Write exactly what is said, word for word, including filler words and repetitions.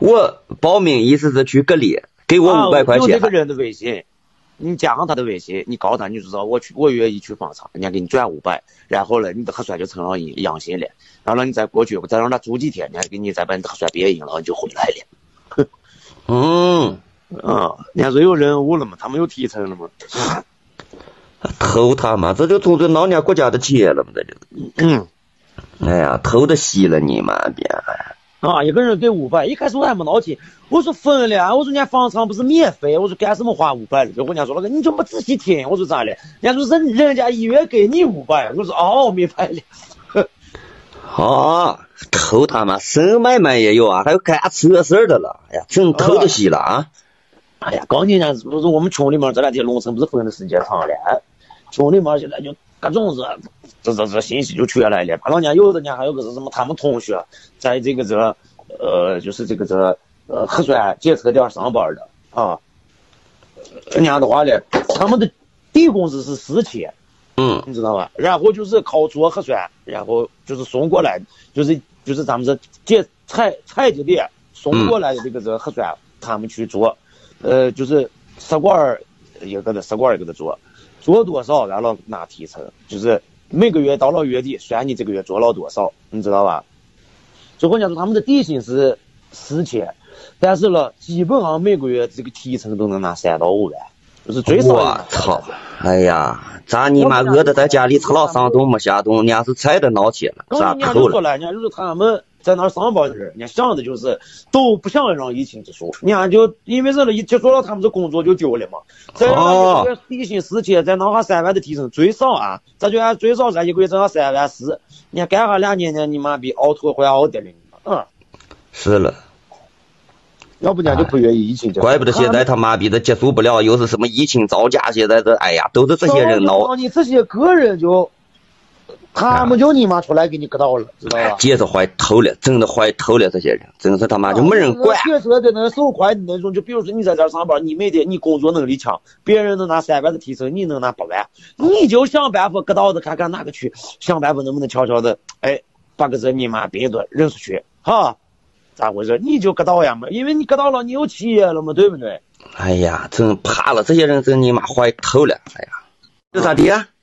我报名意思是去隔离，给我五百块钱。 有这个人的微信，你加上他的微信，你告诉他，你就知道我去，我愿意去方舱，人家给你转五百，然后呢，你的核酸就成了阳性了，然后你再过去，再让他住几天，人家给你再把你的核酸变阴了，你就回来了。 嗯， 啊，人家说有任务了嘛，他们有提成了嘛。 偷他妈，这就从这闹人家国家的企业了嘛，这就。 嗯。 哎呀，偷的稀了你妈逼！ 啊，一个人给五百，一开始我还没闹气，我说分了，我说人家方舱不是免费，我说干什么花五百了？结果人家说那个你就没仔细听，我说咋了？人家说人人家医院给你五百，我说哦，明白了。 啊，偷他妈，省买卖也有啊，还有干扯事儿的了，哎呀，真偷的稀了啊！ 哎呀，刚进人不是我们村里面这两天农村不是分的时间长了，村里面现在就各种子。这这这信息就出来了，人家有的人家还有个是什么？他们同学在这个这呃，就是这个这呃核酸检测点上班的啊，人家的话呢，他们的底工资是四千， 嗯， 你知道吧？然后就是靠做核酸，然后就是送过来，就是就是咱们这检采采集点送过来的这个这核酸，嗯、他们去做，呃，就是试管一个的试管一个的做，做多少然后拿提成，就是。每个月到了月底算你这个月做了多少，你知道吧？最后人家说他们的底薪是四千，但是呢，基本上每个月这个提成都能拿三到五万，就是最少。 我操！哎呀，咋你妈饿的在家里吃了上顿没下顿，人家是菜的闹起了，咋扣了？人家就是他们在那儿上班的人，人家想的就是都不想让疫情结束，人家就因为这了，结束了他们这工作就丢了嘛。再让一个底薪四千，再拿下三万的提成，最少啊，咱就按最少咱一个月挣下三万四，你看干下两年呢，你妈逼熬脱快熬得了，嗯， 是了。 要不然就不愿意疫情结束。 怪不得现在他妈逼的结束不了，又是什么疫情造假，现在这哎呀，都是这些人闹。 你这些个人就。他们就你妈出来给你割到了，知道吧？ 简直坏透了，真的坏透了，这些人真是他妈就没人管。 确实在那手快的那种，就比如说你在这儿上班，你每天你工作能力强，别人能拿三万的提成，你能拿八万，你就想办法割到的，看看哪个区，想办法能不能悄悄的，哎，把个这你妈别的扔出去，哈，咋回事？你就割到呀嘛，因为你割到了，你有企业了嘛，对不对？ 哎呀，真怕了，这些人真你妈坏透了，哎呀，这咋地啊？